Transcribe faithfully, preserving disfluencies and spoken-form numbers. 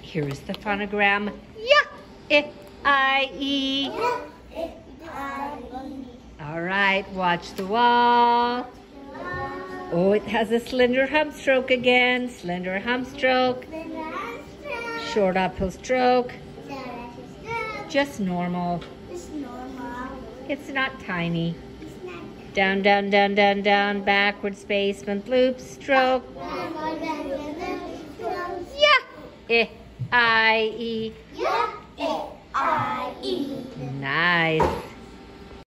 Here's the phonogram. Yeah, I, I, E. All right, watch the wall. Oh, it has a slender hump stroke again. Slender hump stroke. Short uphill stroke. Just normal. It's not tiny. Down, down, down, down, down. Backwards basement loop stroke. Yeah. I, E. Yeah. I, E. Nice.